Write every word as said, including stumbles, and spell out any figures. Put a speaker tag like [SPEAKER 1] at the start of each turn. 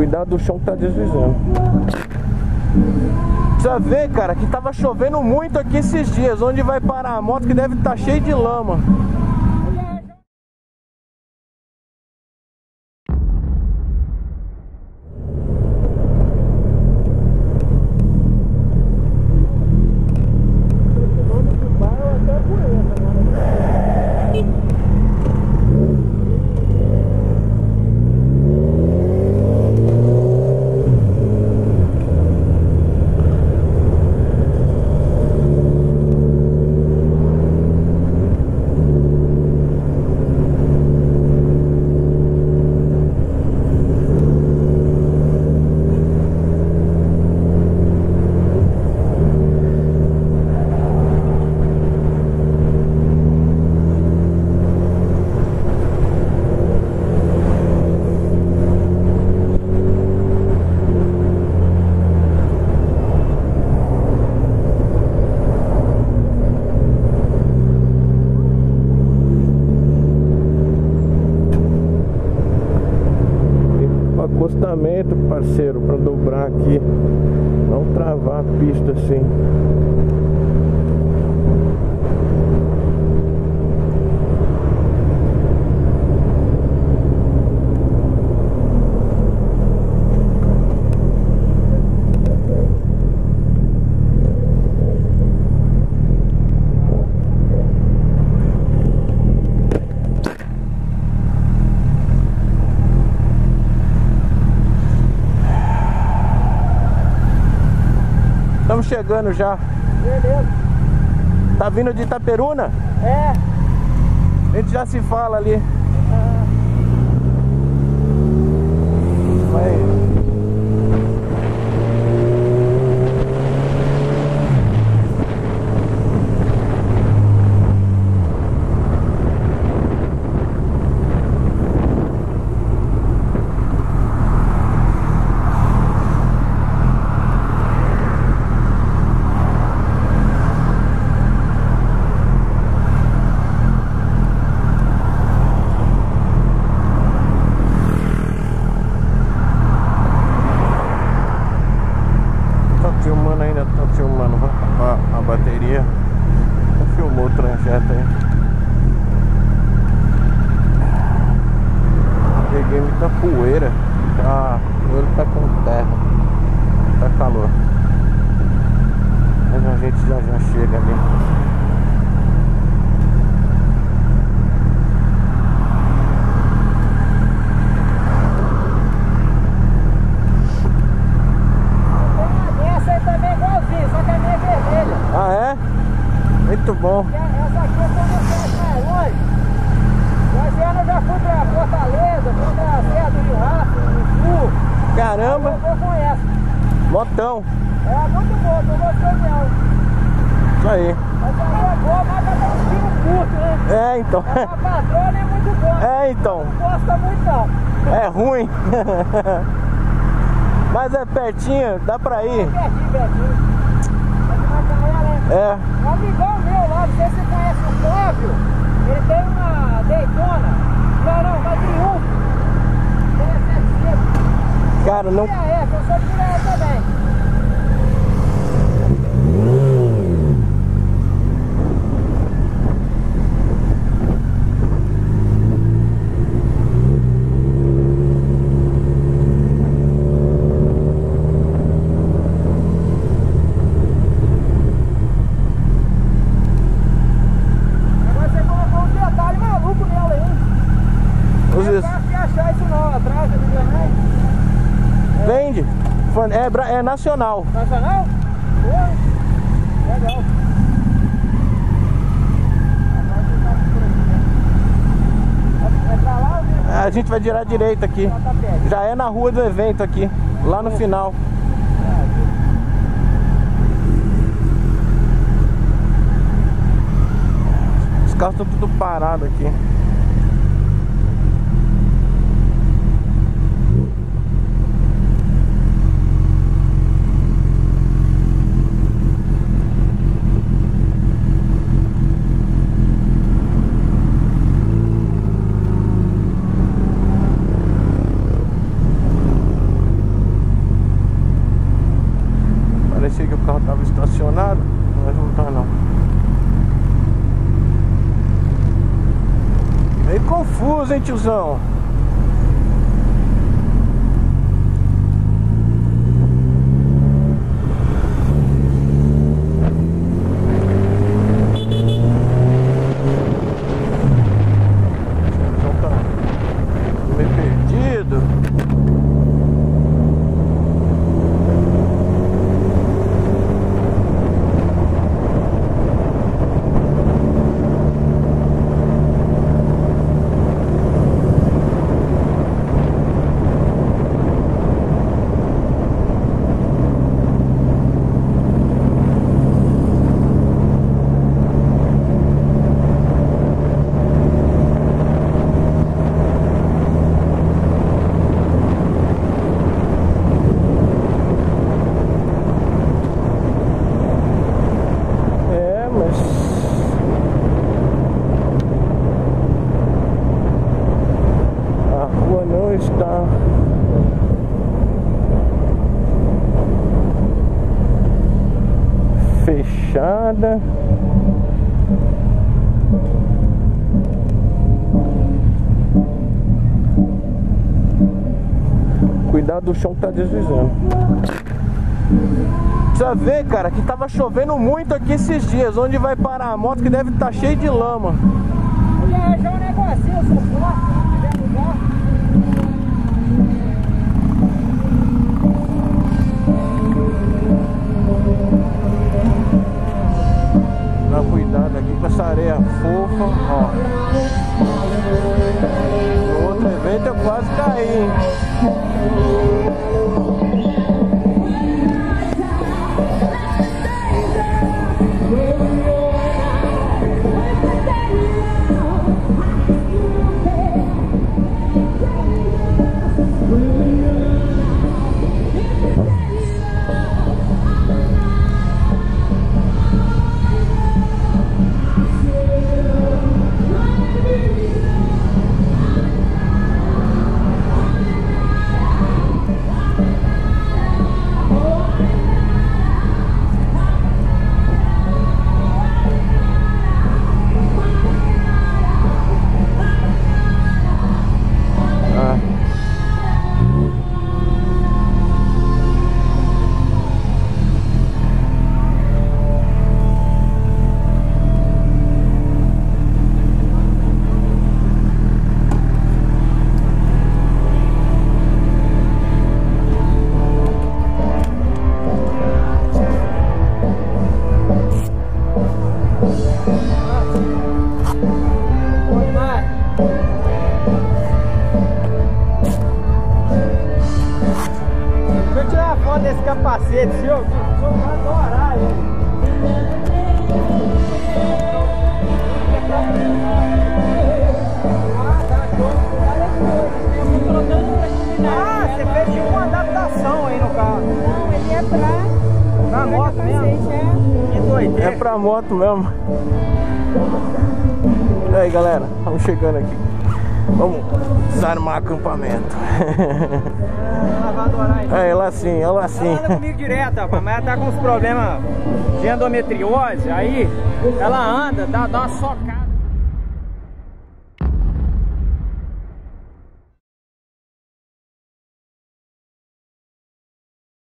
[SPEAKER 1] Cuidado do chão que tá deslizando. Precisa ver, cara, que tava chovendo muito aqui esses dias. Onde vai parar a moto que deve estar cheio de lama. Acostamento, parceiro, para dobrar aqui, não travar a pista assim. Estamos chegando já.
[SPEAKER 2] Beleza.
[SPEAKER 1] Tá vindo de Itaperuna?
[SPEAKER 2] É.
[SPEAKER 1] A gente já se fala ali.
[SPEAKER 2] Ah.
[SPEAKER 1] Vai. Filmando ainda, tá filmando a, a bateria. Não filmou o trajeto aí. Peguei muita poeira. Tá, o olho tá com terra. Tá calor. Mas a gente já já chega ali. Ah, é? Muito bom.
[SPEAKER 2] Essa aqui é quando eu saio mais longe. Esse ano eu já fui pra Fortaleza, fui pra Serra do Rio Rastro, no sul.
[SPEAKER 1] Caramba!
[SPEAKER 2] Eu vou com essa.
[SPEAKER 1] Motão.
[SPEAKER 2] É muito boa, tô gostando dela.
[SPEAKER 1] Isso aí.
[SPEAKER 2] Essa aí é boa, mas ela tem um tiro curto, né?
[SPEAKER 1] É, então.
[SPEAKER 2] Essa patrona é muito boa.
[SPEAKER 1] É, então.
[SPEAKER 2] Não gosta muito não.
[SPEAKER 1] É ruim. Mas é pertinho, dá pra ir.
[SPEAKER 2] É pertinho, pertinho.
[SPEAKER 1] É.
[SPEAKER 2] Um amigão meu lá, não sei se você conhece o Flávio, ele tem uma Daytona, não, não, uma Triumph, tem a setecentos.
[SPEAKER 1] Cara, não...
[SPEAKER 2] Tira essa, eu sou tira essa também.
[SPEAKER 1] Vende. É, bra- é nacional.
[SPEAKER 2] Nacional? Pô, legal. É pra lá ou
[SPEAKER 1] A gente vai girar direita aqui. Já é na rua do evento aqui, lá no final. Os carros estão tudo parados aqui. confuso, hein, tiozão? Está fechada. Cuidado, do chão que tá deslizando. Precisa ver, cara, que tava chovendo muito aqui esses dias. Onde vai parar a moto que deve estar cheio de lama.
[SPEAKER 2] Mulher, já é um negocinho, eu sou forte, se tiver lugar.
[SPEAKER 1] Dá cuidado aqui com essa areia fofa, ó. No outro evento eu quase caí, hein?
[SPEAKER 2] Desse capacete, senhor, eu vou adorar ele. Ah, você fez tipo uma adaptação aí no carro.
[SPEAKER 3] Não, ele é pra...
[SPEAKER 2] Pra moto mesmo?
[SPEAKER 3] É.
[SPEAKER 2] Que doideira.
[SPEAKER 1] É pra moto mesmo. E aí, galera, estamos chegando aqui. Vamos desarmar acampamento.
[SPEAKER 2] Ela vai adorar isso.
[SPEAKER 1] É, ela assim, ela assim.
[SPEAKER 2] Ela anda comigo direto, rapaz, mas ela tá com uns problemas de endometriose, aí ela anda, dá, dá uma socada.